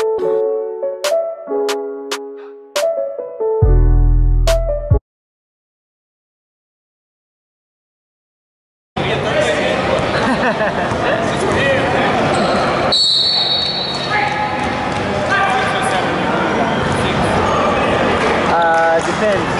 Depends.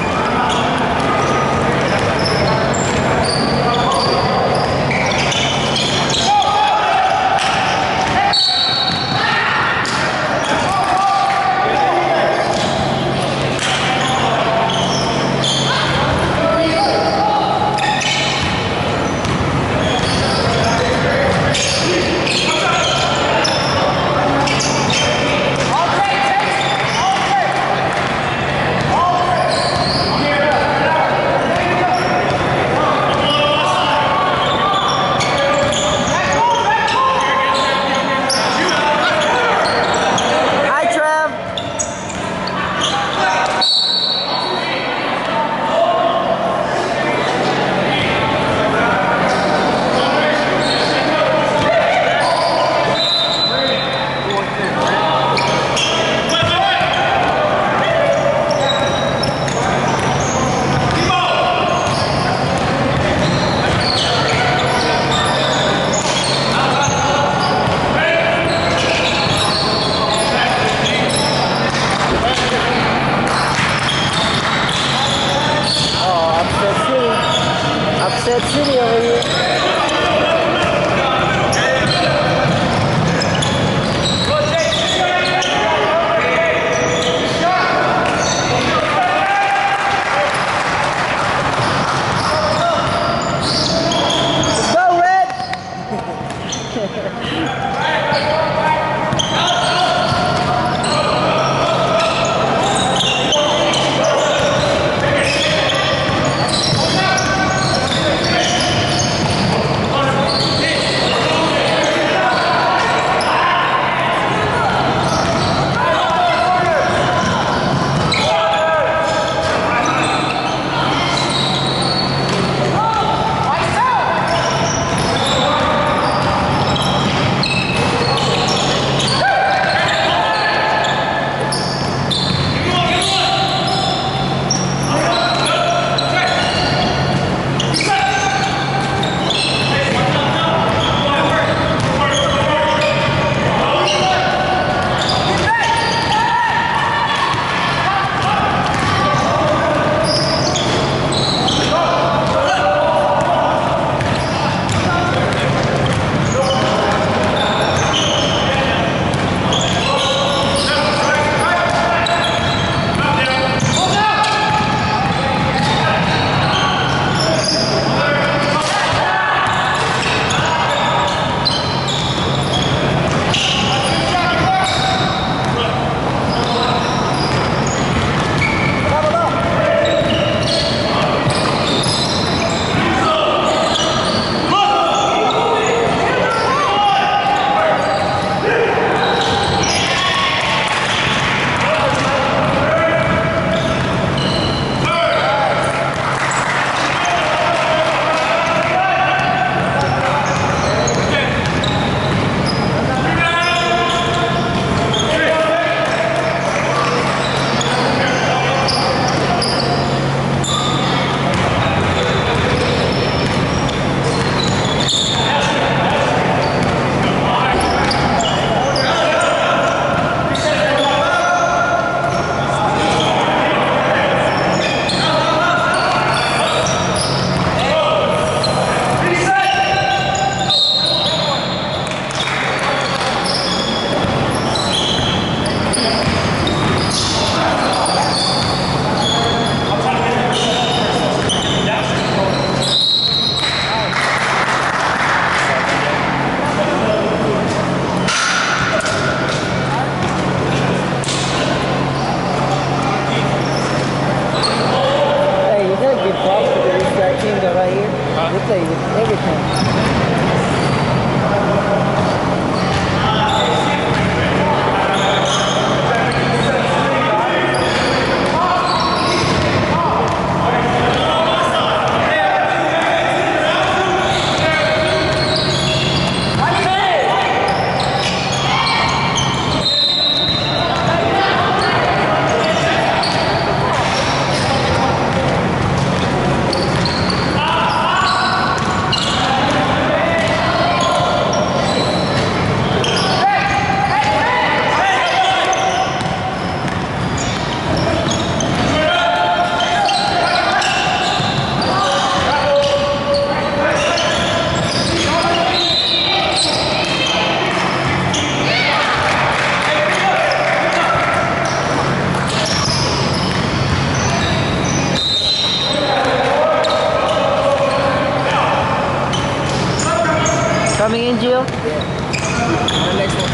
coming in, Gio? The next one.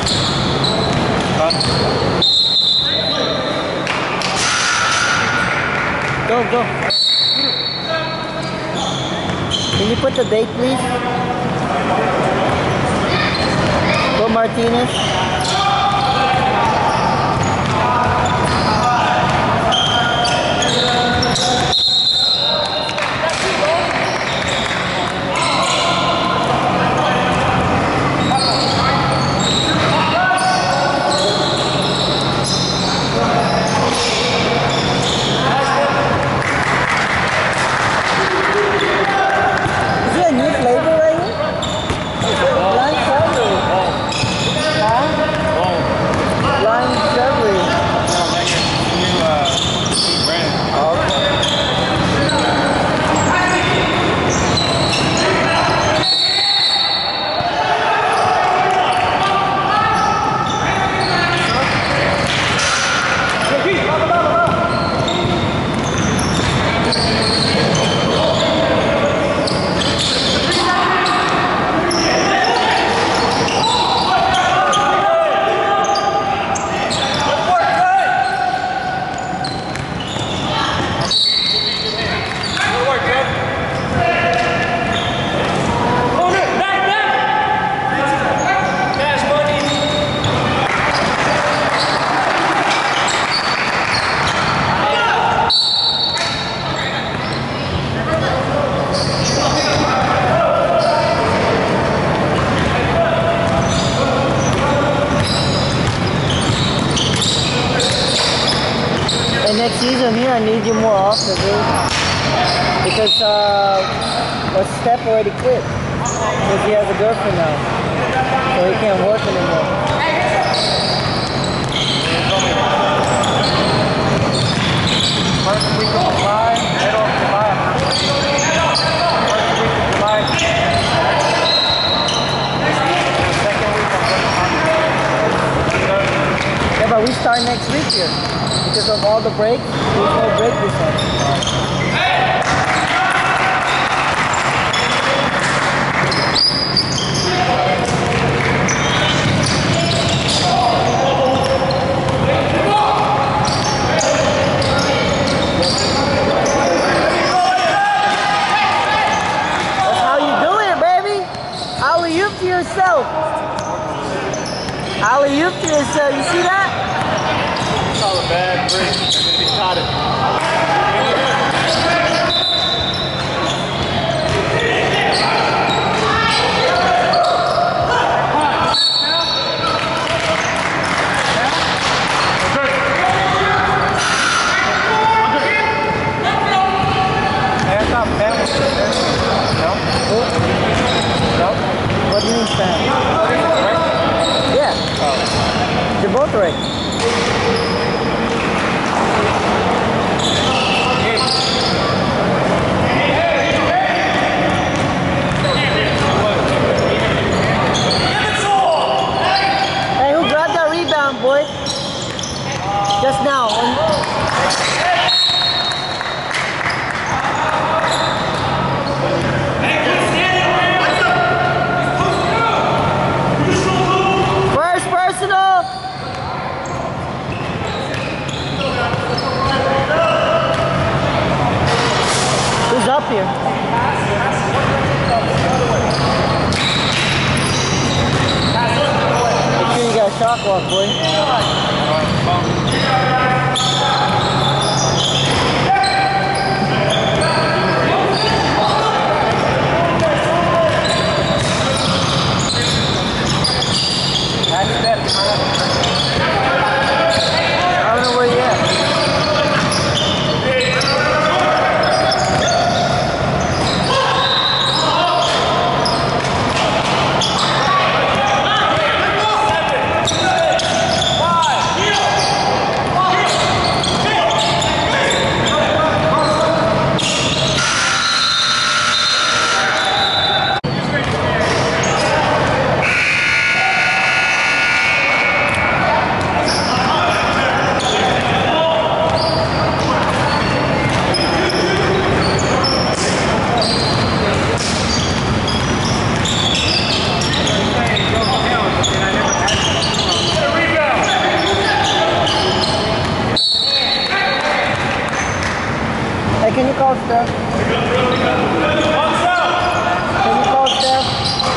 Go. Can you put the date, please? Go, Martinez. Next season here, I need you more often, dude. Because Steph already quit. Because he has a girlfriend now. So he can't work anymore. First week of July, middle of July. First week of July. Second week of Yeah, but we start next week here. Because of all the breaks, there's no break this time. That's how you do it, baby. Alley-oop to yourself. Alley-oop to yourself. You see that? Call a bad break, and then he caught it. What do you mean, Sam? Yeah. Oh. They're both right. Hey, who grabbed that rebound, boy? Just now. First personal. Who's up here? Make sure you got a shot clock, boy. I don't know where you at. call Steph? Can you call Steph?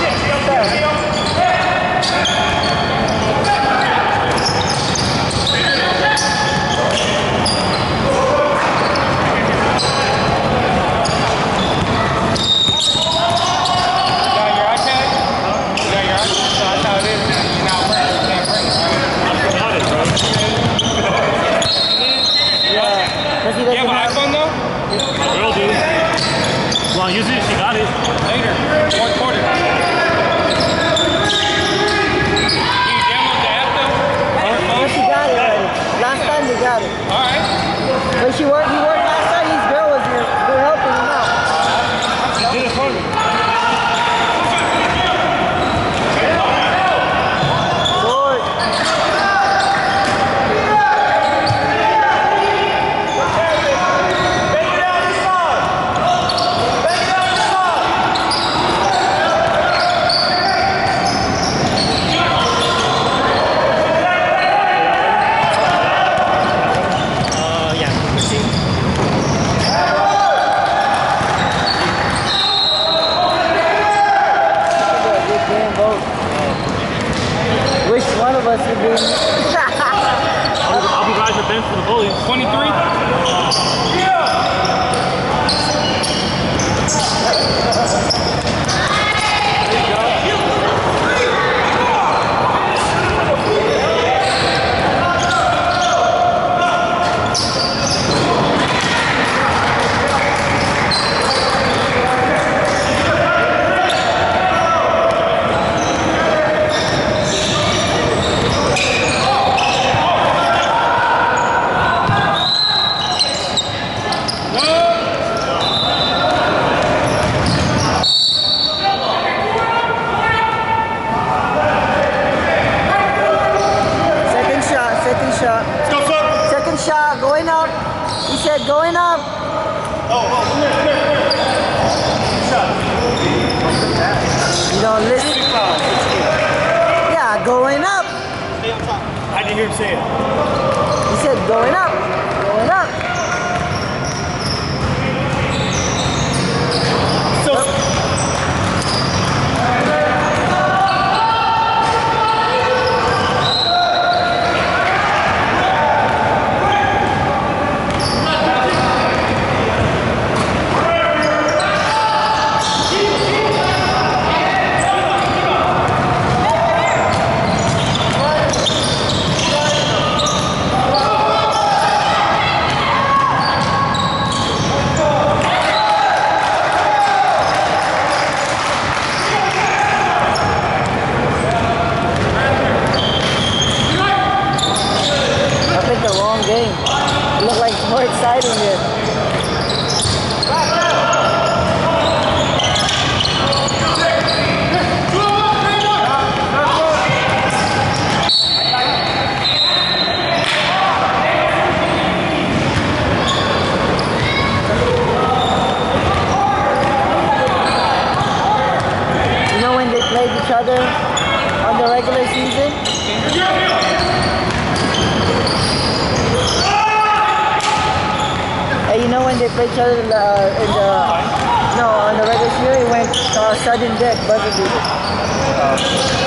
You have an iPhone though? Will do. Well, use it. She got it. Later. Fourth quarter. Can you download the app though? Yeah, she got it already. Last time they got it. Alright. But he worked last time. His girl was here. They're helping him out. She did it for me. Lord. Yeah. Good game, both. Which one of us would be? I'll be riding the bench for the bullies. 23? Second shot. Let's go, Flip. Second shot, going up. He said going up. You don't listen. Yeah, going up. I didn't hear him say it. He said going up. Going up. I picked the wrong game. It looked like more exciting here. You know when they played each other on the regular season? Hey, you know when they played each other on the regular season, it went sudden death, buzzer beater.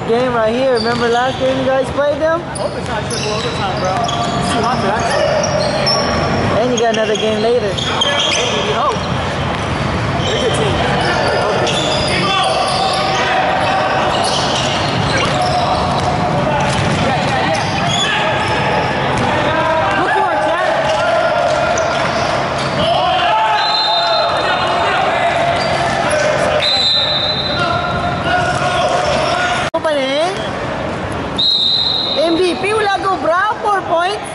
game right here. Remember last game you guys played them? Overtime, triple overtime, bro. Too hot for that shit. And you got another game later. Maybe, we hope. They're a good team. They're both good teams. MVP wala go bra, 4 points.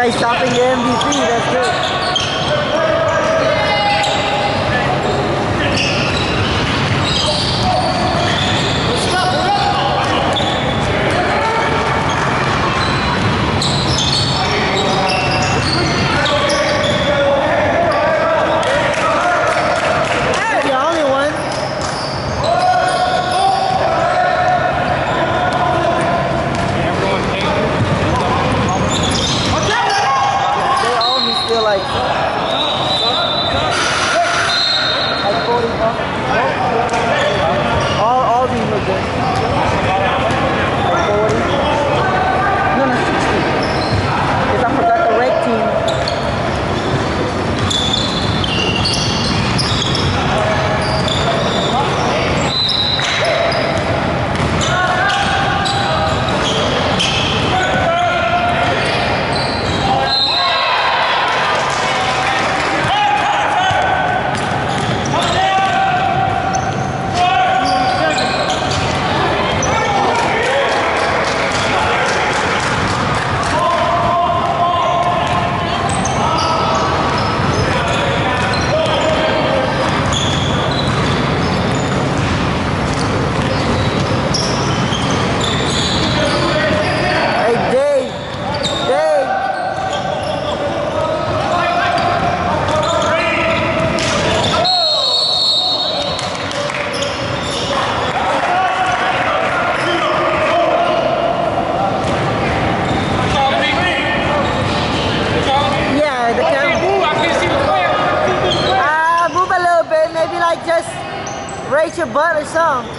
guy's stopping the MVP. That's good. The only one. Everyone came. They all me still like 40 bucks. All these look good. Like 40. No, 60. Because I forgot the red team. Hey, Dave. Dave. Follow me. Follow me. Yeah, the Can't camera. move. I can't see the player. Move a little bit. Maybe like just raise your butt or something.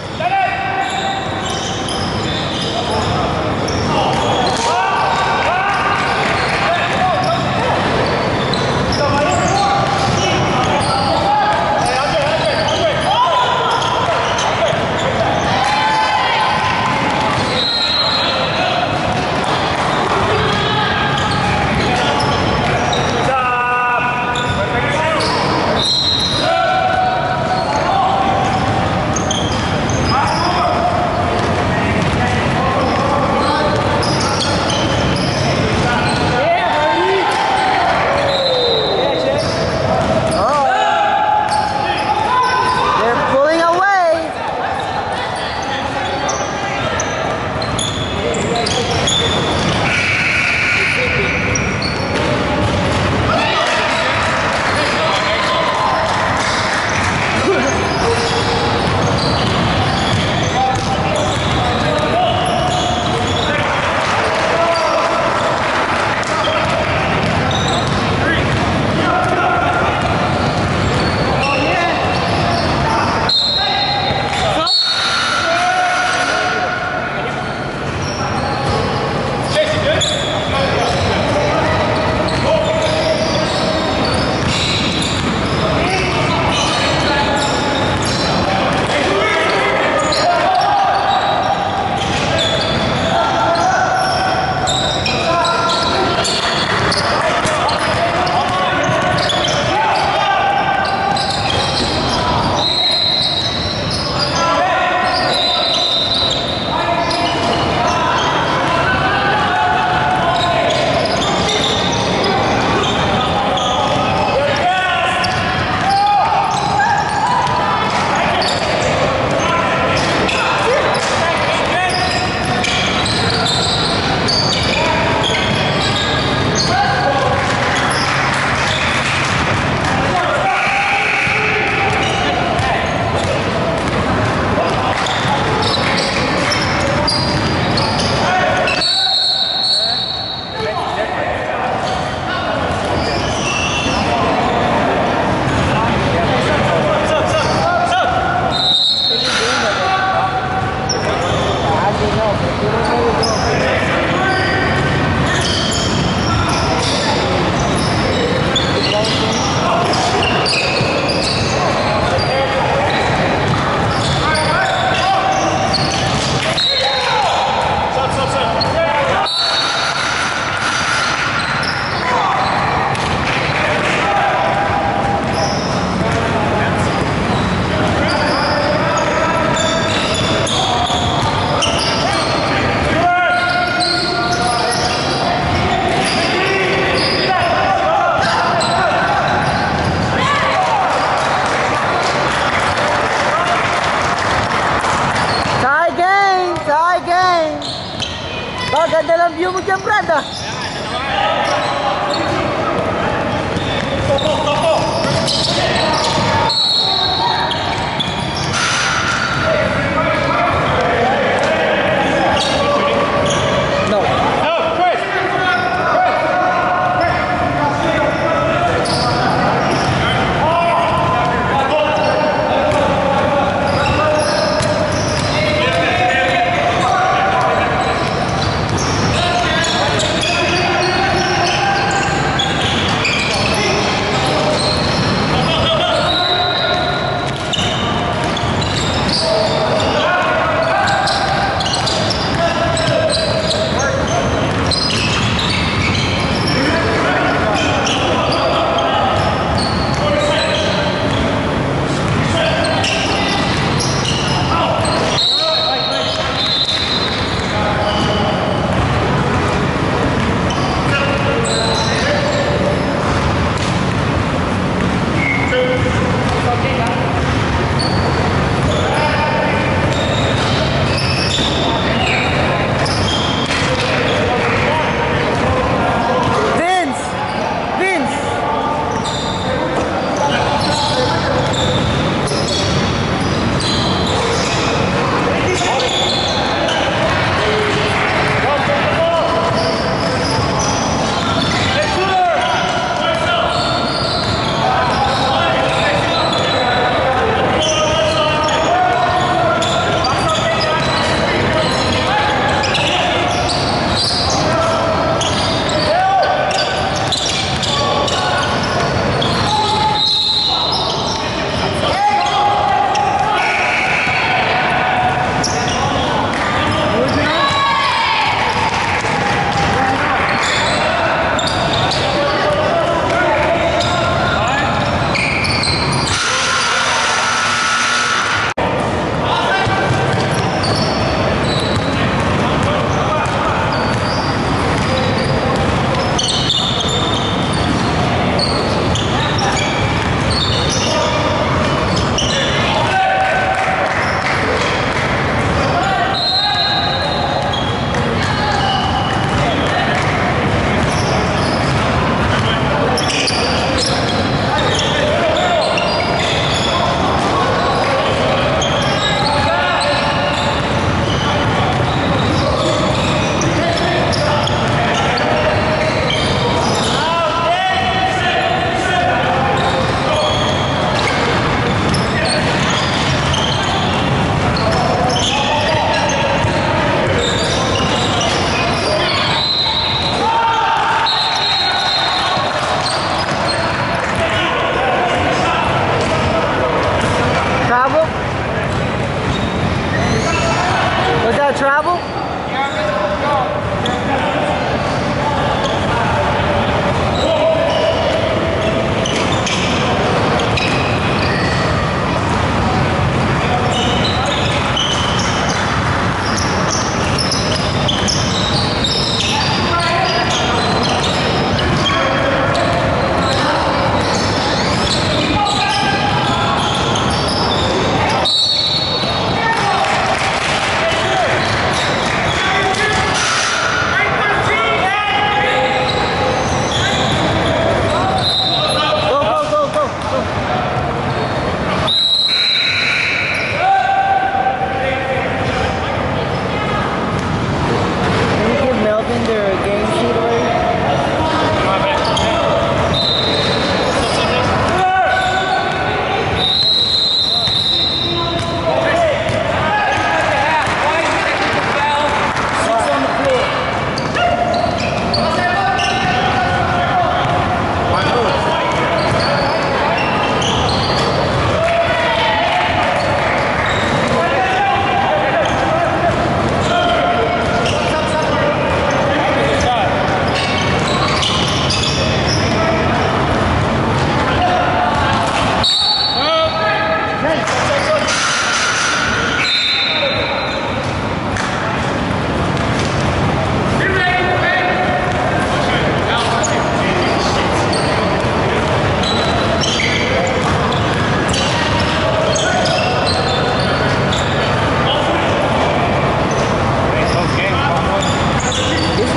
dalam view mo dyan, Brad, ah. No. No, Chris!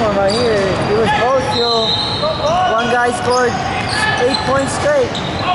one right here. It was close till one guy scored 8 points straight.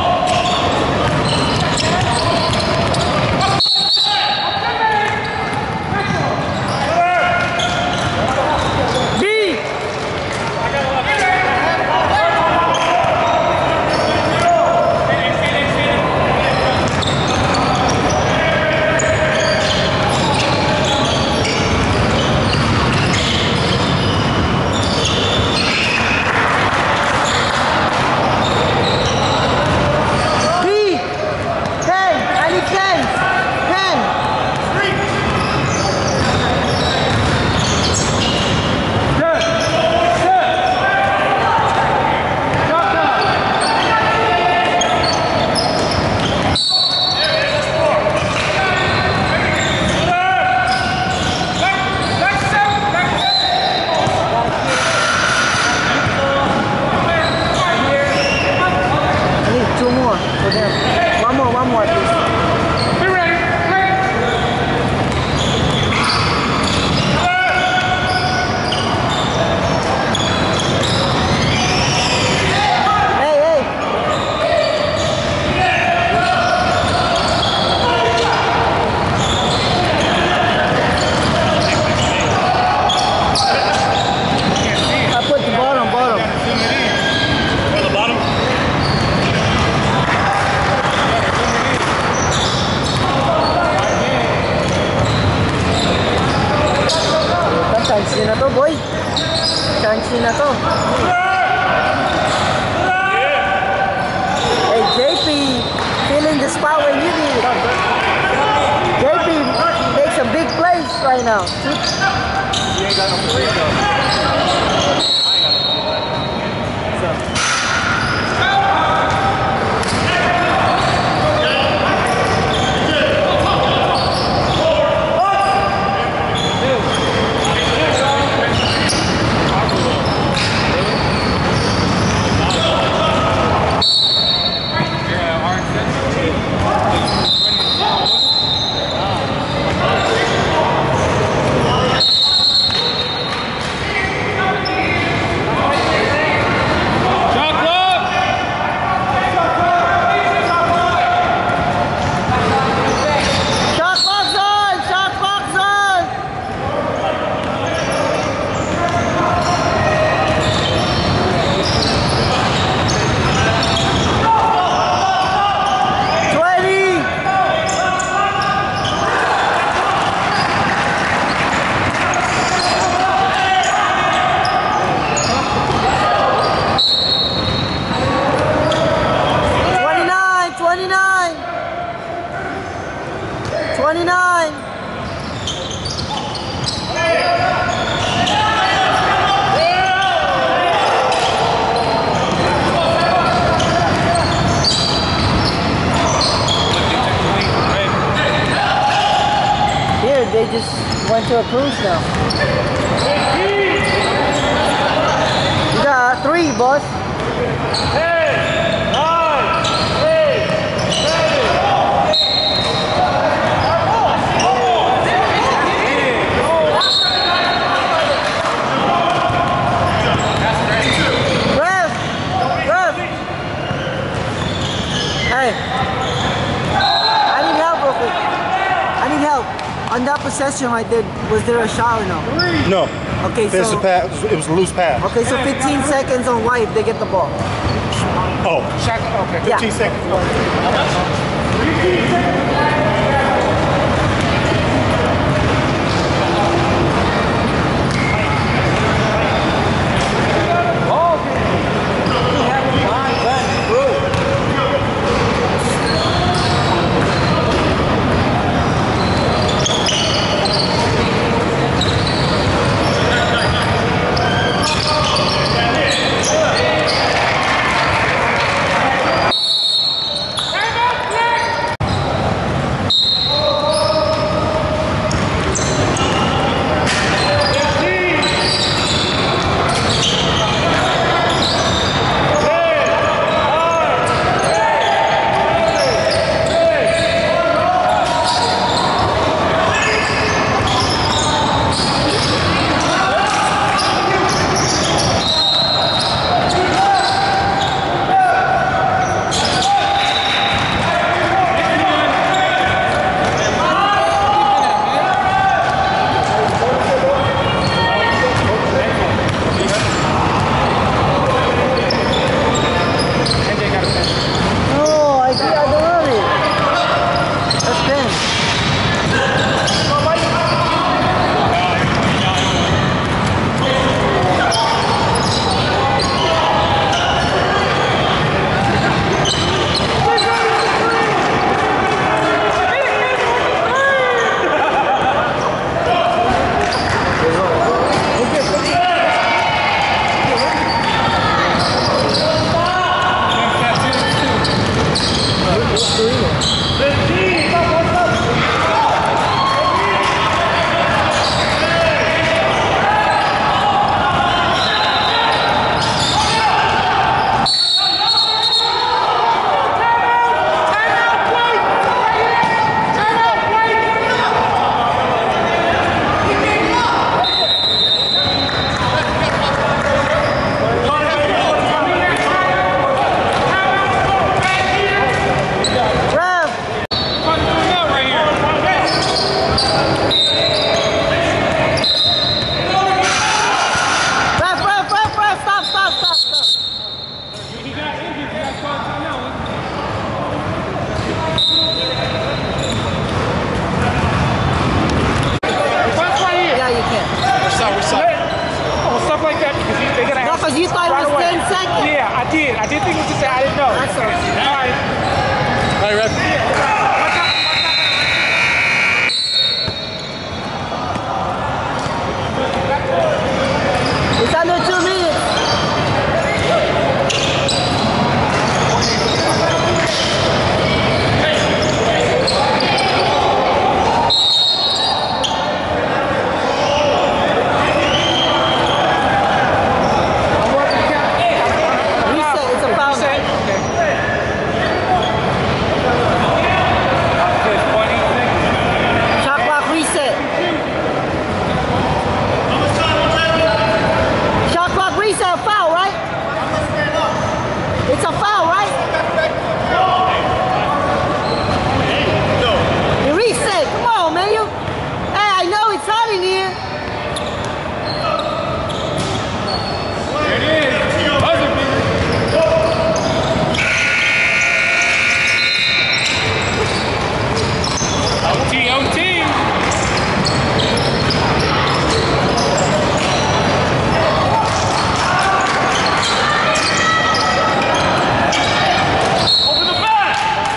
One more, please. Be ready. Hey, hey. I put the bottom. On the bottom. Chance na to, boy. Chance na to. Hey, JP, filling the spot when you need it. JP makes a big plays right now. He ain't got no free though. I ain't got no free. They just went to a cruise now. You got 3, boss. 10, 9, 8, 7. Rev. Hey. I need help real quick. I need help. On that possession right there, was there a shot or no? No. Okay, There's so a pass. It was a loose pass. okay, so 15 seconds on white if they get the ball. Oh, Okay. 15 seconds. No, because you thought it was 10 seconds. Yeah, I did. I did think what you said. I didn't know. That's all. All right. All right, ref. It's under 2 minutes. Reset, it's a foul. Okay. Shot clock reset. Shot clock reset, foul, right? It's a foul, right? You reset. Come on, man. Hey, I know it's hot in here. There it is. Buzzer beater. OT. Over the back.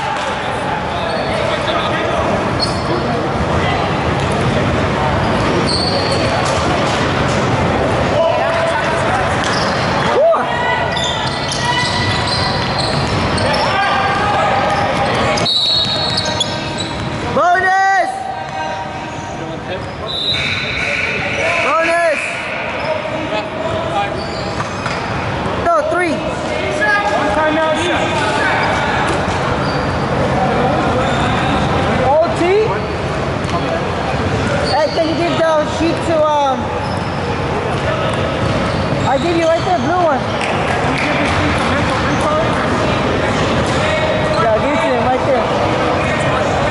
Bonus! Bonus! No, 3. Timeout shot. OT? Hey, can you give the sheet to, I give you right there, blue one. Yeah, I'll give it to him right there.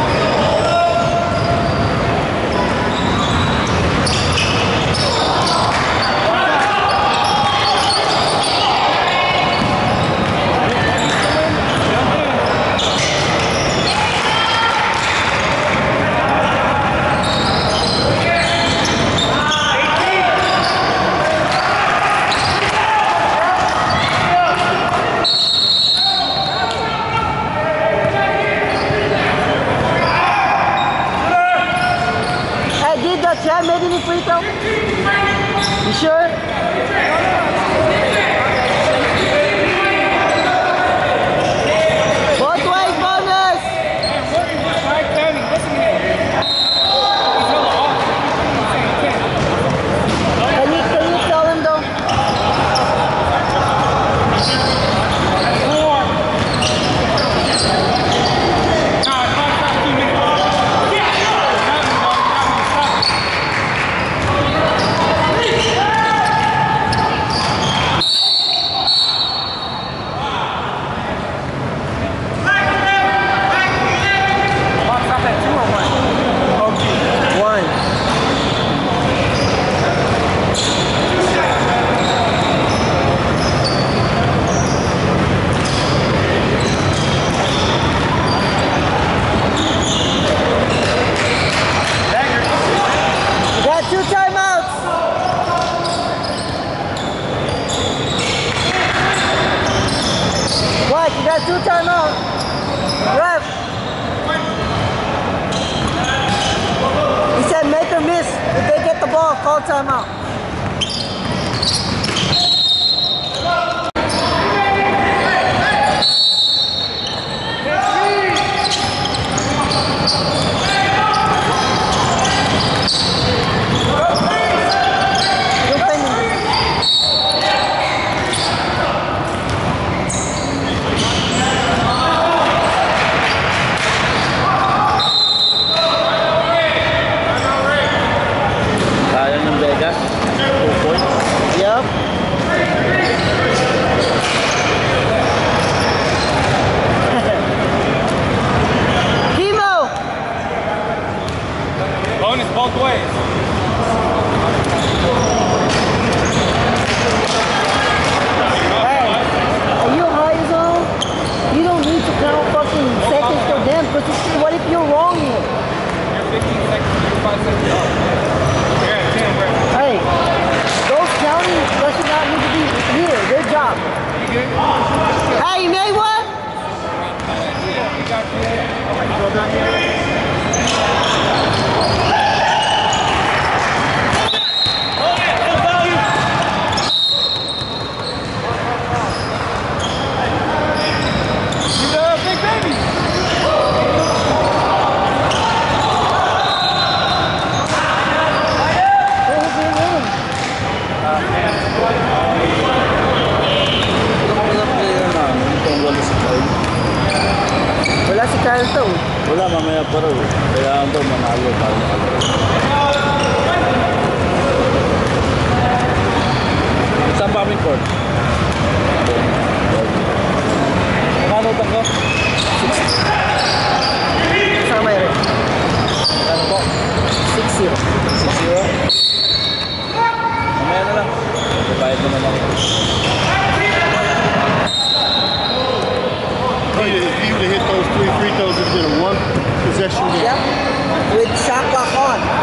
Hey, did the Chad make any free throw? You sure? Both ways, bonus! Mike Danny, listen to him. He's hella off. I'm saying he can't. Can you tell him though? Four. Nah, it's 2 minutes. Box up at 2 or 1? Okay. 1. You got 2 timeouts. What? You got 2 timeouts. Ref. He said make or miss. If they get the ball, call timeout. Good thing. Kaya ng Vega. Itong wala si Kyle. Wala si Kyle to. Wala, mamaya pa raw. Kailangan daw manalo. Saan pa aming court? Ano utang ko? Kasama yun. Ano po? 6-0. 6-0? Mamaya na lang. Bayad naman ako. If you would have hit those 3 free throws, it's been a one possession game. Yep. With shot clock on.